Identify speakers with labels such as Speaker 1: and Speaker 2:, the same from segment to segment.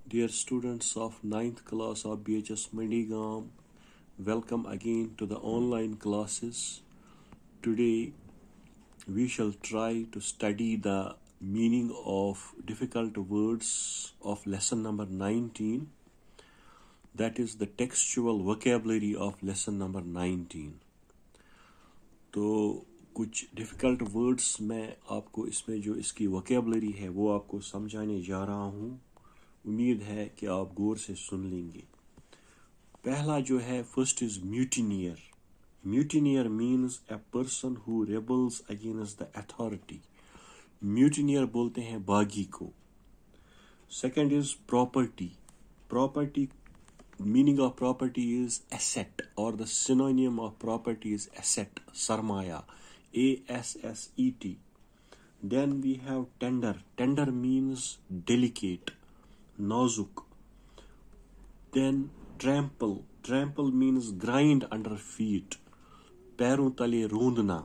Speaker 1: Dear students of ninth class of BHS Mandigam, welcome again to the online classes. Today we shall try to study the meaning of difficult words of lesson number 19. That is the textual vocabulary of lesson number 19. तो कुछ difficult words मैं आपको इसमें जो इसकी vocabulary है वो आपको समझाने जा रहा हूँ. उम्मीद है कि आप गौर से सुन लेंगे. पहला जो है first is mutineer. Mutineer means a person who rebels against the authority. Mutineer बोलते हैं बागी को. Second is property. Property meaning of property is asset, or the synonym of property is asset, sarmaya, ASSET. Then we have tender. Tender means delicate, nazuk. Then trample. Trample means grind under feet, पैरों तले रोंदना.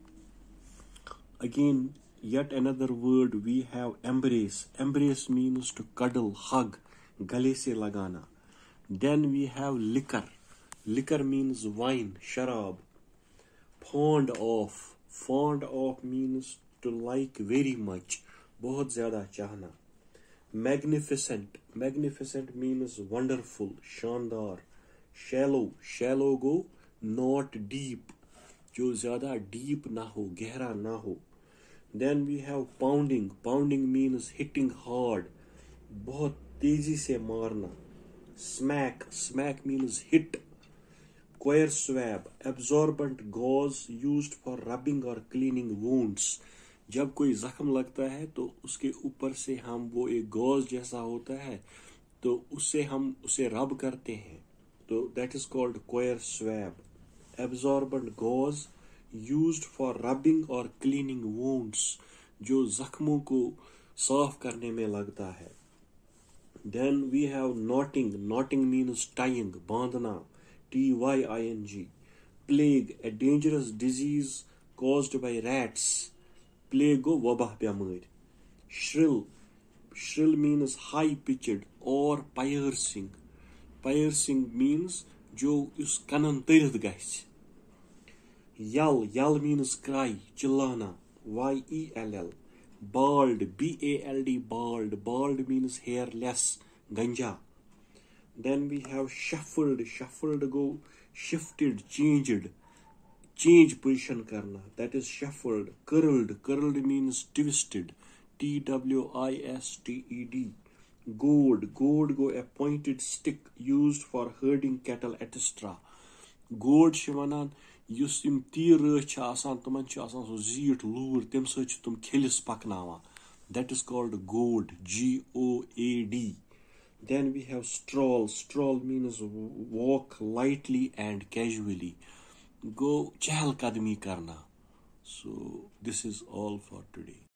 Speaker 1: Again, yet another word we have embrace. Embrace means to cuddle, hug, गले से लगाना. Then we have liquor. Liquor means wine, sharab. Fond of. Fond of means to like very much, बहुत ज़्यादा चाहना. Magnificent. Magnificent means wonderful, शानदार. Shallow. Shallow go not deep, जो ज़्यादा deep ना हो, गहरा ना हो. Then we have pounding. Pounding means hitting hard, बहुत तेजी से मारना. Smack. Smack means hit. Queer swab. Absorbent gauze used for rubbing or cleaning wounds. जब कोई जख्म लगता है तो उसके ऊपर से हम वो एक गॉज जैसा होता है तो उससे हम उसे रब करते हैं. तो that is called queer swab. Absorbent gauze used for rubbing or cleaning wounds, जो जख्मों को साफ करने में लगता है. Then we have knotting. Knotting means tying, bandhna, tying. Plague, a dangerous disease caused by rats. Plague go wabah byamar. Shrill. Shrill means high pitched or piercing. Piercing means जो उस कनन तरित गछ. Yell. Yell means cry, चिल्लाना, YELL. Bald, BALD, bald. Bald means hairless, ganja. Then we have shuffled. Shuffled go shifted, changed, change position karna. That is shuffled. Curled. Curled means twisted, TWISTED. Goad. Goad go a pointed stick used for herding cattle, etc. Goad छ वनान use यम तीर छ आसान तमन छ आसान सो जीट लूर तम सच तुम खेलिस पकनावा. That is called goad, GOAD. Then we have stroll. Stroll means walk lightly and casually, go chahal kadmi karna. So this is all for today.